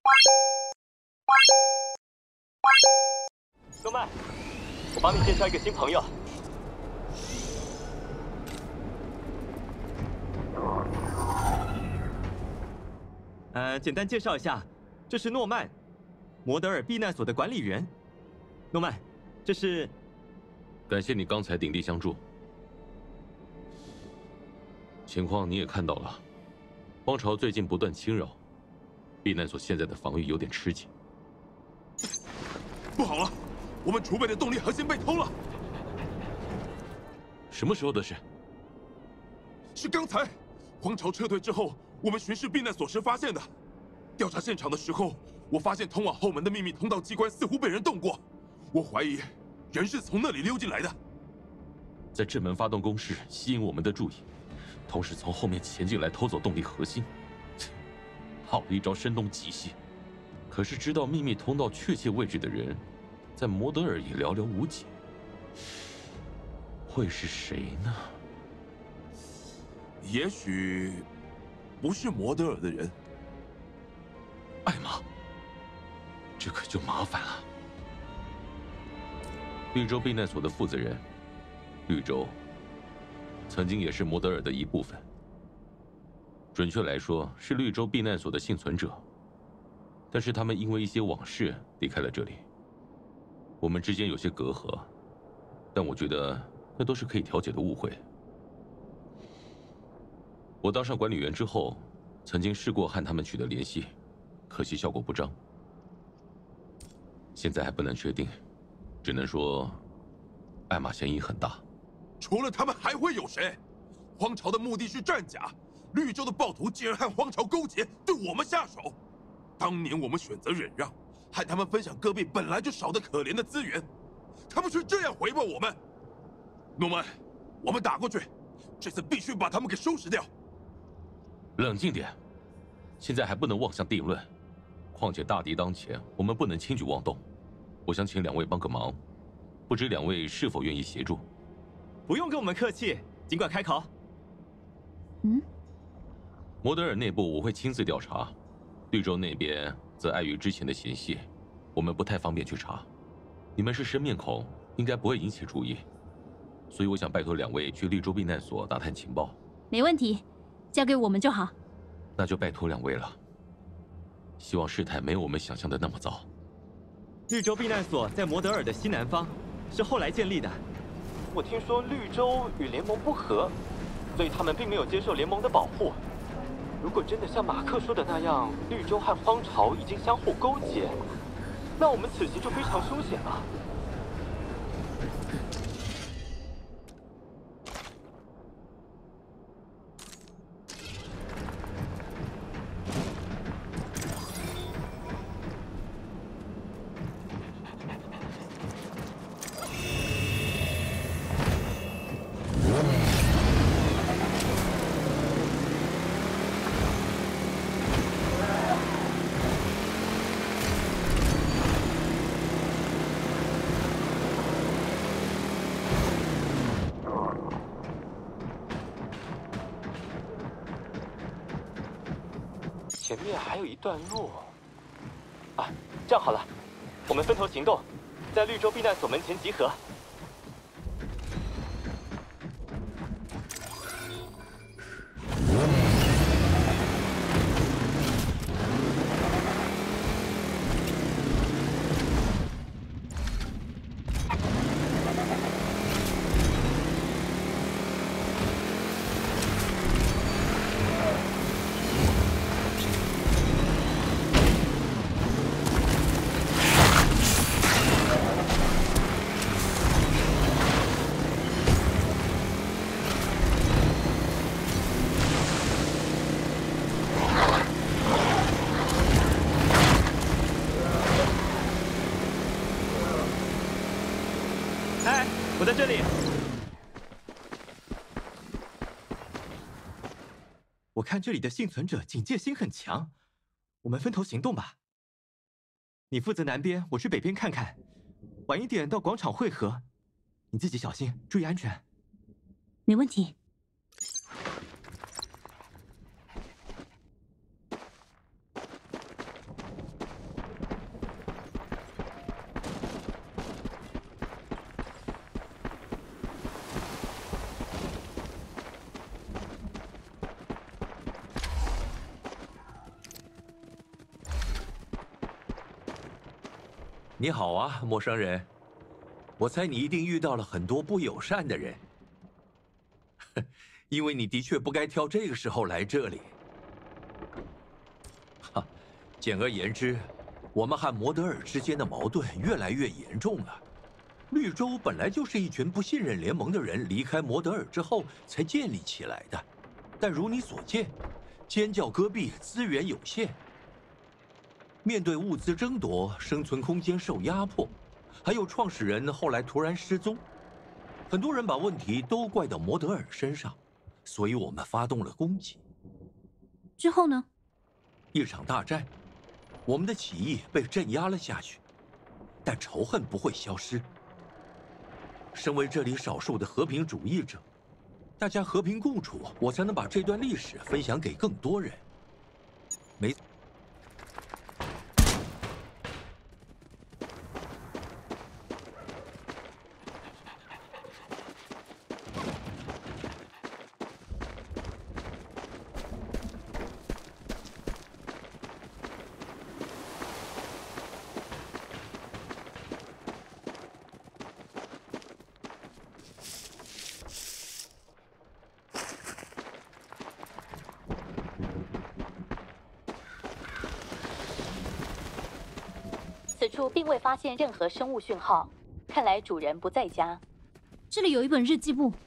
诺曼，我帮你介绍一个新朋友。简单介绍一下，这是诺曼，摩德尔避难所的管理员。诺曼，这是…… 感谢你刚才鼎力相助。情况你也看到了，荒潮最近不断侵扰，避难所现在的防御有点吃紧。 不好了，我们储备的动力核心被偷了。 什么时候的事？ 是刚才，荒潮撤退之后，我们巡视避难所时发现的。调查现场的时候，我发现通往后门的秘密通道机关似乎被人动过，我怀疑人是从那里溜进来的。 在正门发动攻势，吸引我们的注意，同时从后面潜进来偷走动力核心。好一招声东击西！可是知道秘密通道确切位置的人，在摩德尔也寥寥无几。会是谁呢？ 也许不是摩德尔的人。 艾玛，这可就麻烦了。绿洲避难所的负责人，绿洲曾经也是摩德尔的一部分。准确来说，是绿洲避难所的幸存者。但是他们因为一些往事离开了这里。我们之间有些隔阂，但我觉得那都是可以调解的误会。我当上管理员之后，曾经试过和他们取得联系，可惜效果不彰。现在还不能确定，只能说艾玛嫌疑很大。 除了他们还会有谁？荒潮的目的是战甲，绿洲的暴徒竟然和荒潮勾结，对我们下手。当年我们选择忍让，和他们分享戈壁本来就少得可怜的资源，他们却这样回报我们。诺曼，我们打过去，这次必须把他们给收拾掉。 冷静点，现在还不能妄下定论。况且大敌当前，我们不能轻举妄动。我想请两位帮个忙，不知两位是否愿意协助？ 不用跟我们客气，尽管开口。 摩德尔内部我会亲自调查。绿洲那边则碍于之前的嫌隙，我们不太方便去查。你们是生面孔，应该不会引起注意，所以我想拜托两位去绿洲避难所打探情报。 没问题，交给我们就好。 那就拜托两位了。希望事态没有我们想象的那么糟。 绿洲避难所在摩德尔的西南方，是后来建立的。我听说绿洲与联盟不和，所以他们并没有接受联盟的保护。如果真的像马克说的那样，绿洲和荒潮已经相互勾结，那我们此行就非常凶险了。前面还有一段路。啊，这样好了，我们分头行动，在绿洲避难所门前集合。我在这里。我看这里的幸存者警戒心很强，我们分头行动吧。你负责南边，我去北边看看，晚一点到广场汇合。你自己小心，注意安全。 没问题。 你好啊，陌生人。我猜你一定遇到了很多不友善的人，因为你的确不该挑这个时候来这里。哈，简而言之，我们和摩德尔之间的矛盾越来越严重了。绿洲本来就是一群不信任联盟的人离开摩德尔之后才建立起来的，但如你所见，尖叫戈壁资源有限。 面对物资争夺，生存空间受压迫，还有创始人后来突然失踪，很多人把问题都怪到摩德尔身上，所以我们发动了攻击。 之后呢？ 一场大战，我们的起义被镇压了下去，但仇恨不会消失。身为这里少数的和平主义者，大家和平共处，我才能把这段历史分享给更多人。没。 此处并未发现任何生物讯号，看来主人不在家。 这里有一本日记簿。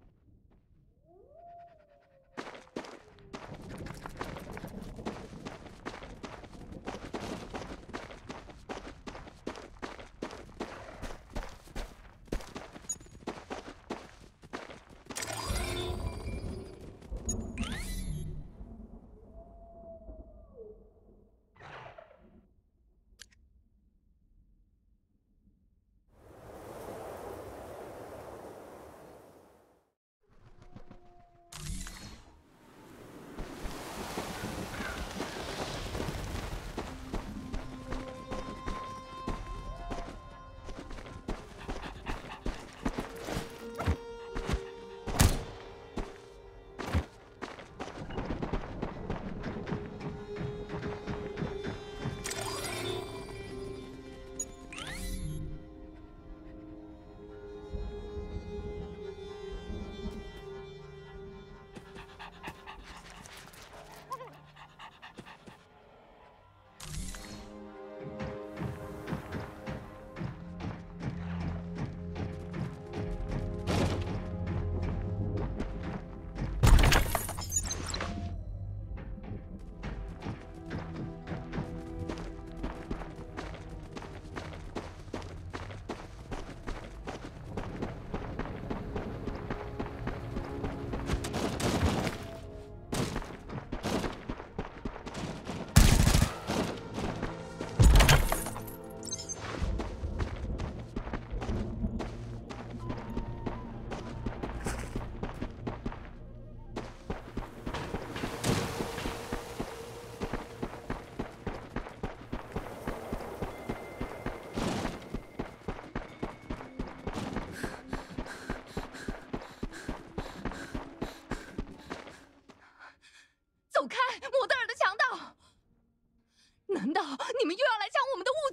走开，摩德尔的强盗！难道你们又要来抢我们的物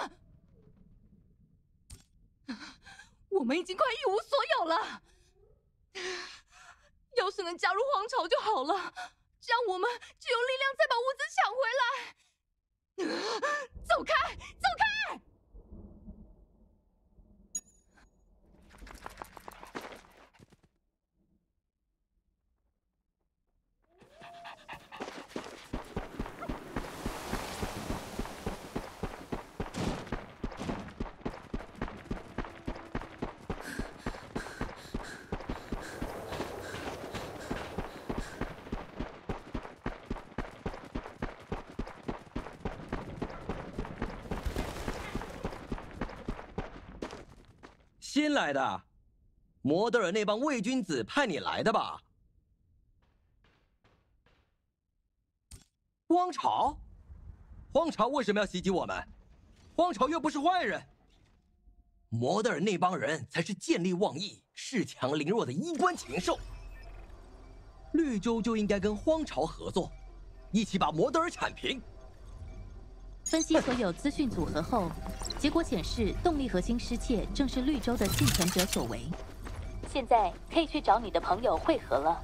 资吗？我们已经快一无所有了。要是能加入皇朝就好了，这样我们就有力量再把物资抢回来。走开，走开！ 新来的，摩德尔那帮伪君子派你来的吧？荒朝？荒朝为什么要袭击我们？荒朝又不是坏人。摩德尔那帮人才是见利忘义、恃强凌弱的衣冠禽兽。绿洲就应该跟荒朝合作，一起把摩德尔铲平。 分析所有资讯组合后，结果显示动力核心失窃正是绿洲的幸存者所为。现在可以去找你的朋友会合了。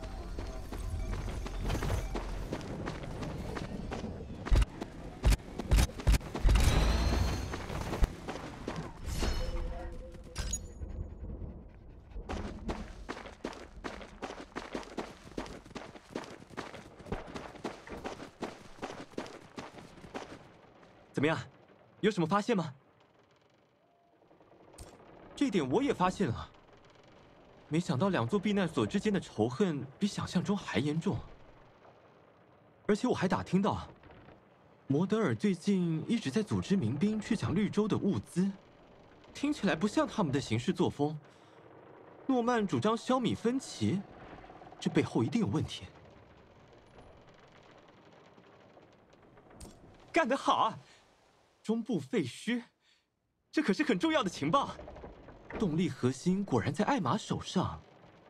怎么样，有什么发现吗？这点我也发现了。没想到两座避难所之间的仇恨比想象中还严重。而且我还打听到，摩德尔最近一直在组织民兵去抢绿洲的物资，听起来不像他们的行事作风。诺曼主张消弭分歧，这背后一定有问题。干得好啊！中部废墟，这可是很重要的情报。动力核心果然在艾玛手上，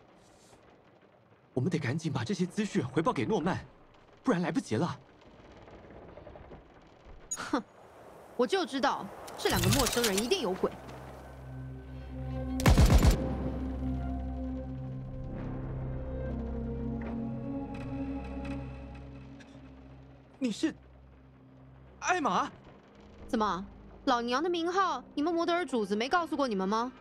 我们得赶紧把这些资讯回报给诺曼，不然来不及了。 哼，我就知道这两个陌生人一定有鬼。 你是艾玛？ 怎么，老娘的名号你们摩德尔主子没告诉过你们吗？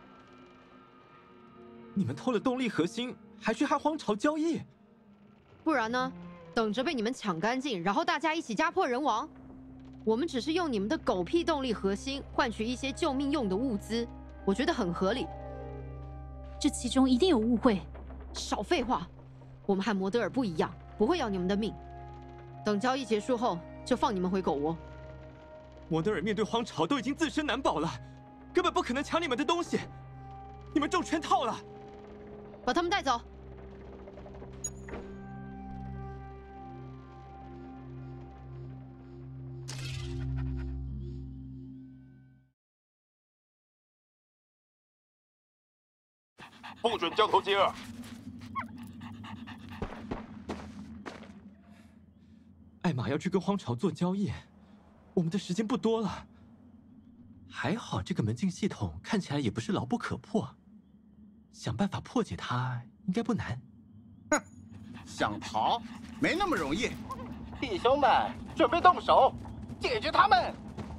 你们偷了动力核心，还去和荒潮交易？ 不然呢？等着被你们抢干净，然后大家一起家破人亡？我们只是用你们的狗屁动力核心换取一些救命用的物资，我觉得很合理。 这其中一定有误会。 少废话，我们和摩德尔不一样，不会要你们的命。等交易结束后，就放你们回狗窝。 摩德尔面对荒潮都已经自身难保了，根本不可能抢你们的东西。你们中圈套了。 把他们带走。 不准交头接耳。 艾玛要去跟荒潮做交易，我们的时间不多了。还好这个门禁系统看起来也不是牢不可破，想办法破解它应该不难。 哼，想逃没那么容易。弟兄们，准备动手，解决他们！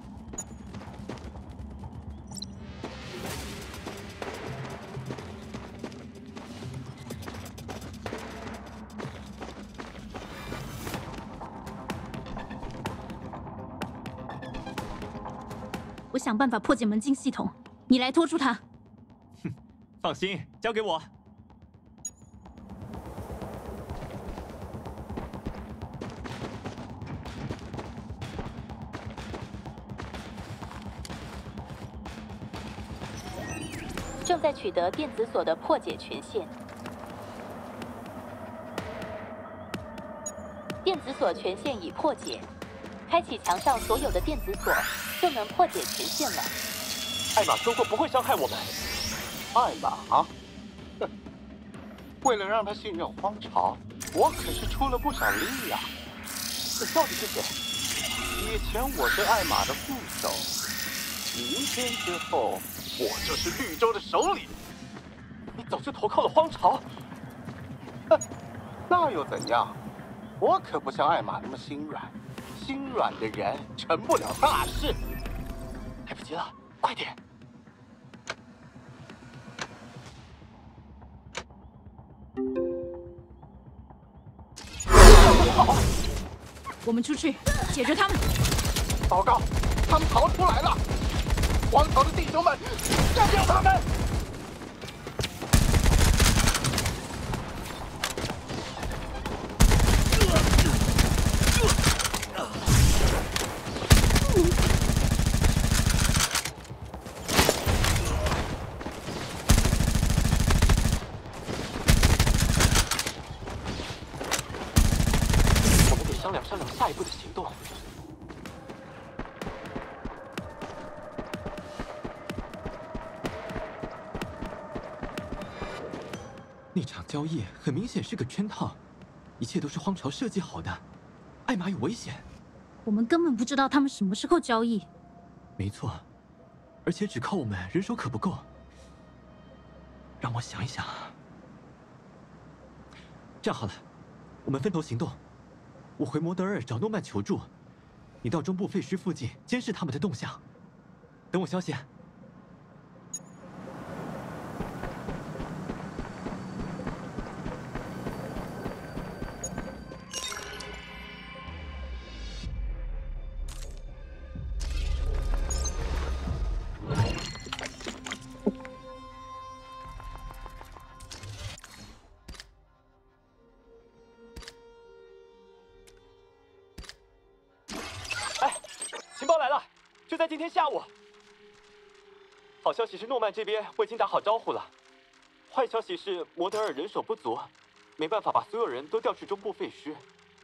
我想办法破解门禁系统，你来拖住他。 哼，放心，交给我。 正在取得电子锁的破解权限。电子锁权限已破解，开启墙上所有的电子锁，就能破解权限了。 艾玛说过不会伤害我们。 艾玛，哼，为了让他信任荒潮，我可是出了不少力呀。 你到底是谁？ 以前我是艾玛的副手，明天之后，我就是绿洲的首领。 你早就投靠了荒潮。 哼，那又怎样？我可不像艾玛那么心软，心软的人成不了大事。 来不及了，快点！ 好，我们出去解决他们。 报告，他们逃出来了！荒潮的弟兄们，干掉他们！ 商量下一步的行动。那场交易很明显是个圈套，一切都是荒潮设计好的。艾玛有危险， 我们根本不知道他们什么时候交易。 没错，而且只靠我们人手可不够。让我想一想。这样好了，我们分头行动。我回摩德尔找诺曼求助，你到中部废墟附近监视他们的动向，等我消息。情报来了，就在今天下午。好消息是诺曼这边我已经打好招呼了，坏消息是摩德尔人手不足，没办法把所有人都调去中部废墟。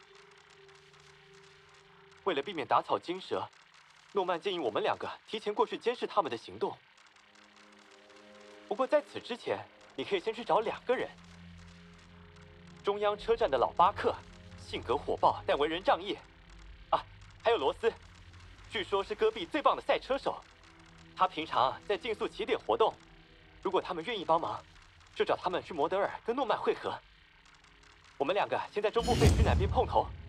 为了避免打草惊蛇，诺曼建议我们两个提前过去监视他们的行动。不过在此之前，你可以先去找2个人：中央车站的老巴克，性格火爆但为人仗义，啊，还有罗斯。据说是戈壁最棒的赛车手，他平常在竞速起点活动。如果他们愿意帮忙，就找他们去摩德尔跟诺曼会合。我们两个先在中部废墟南边碰头，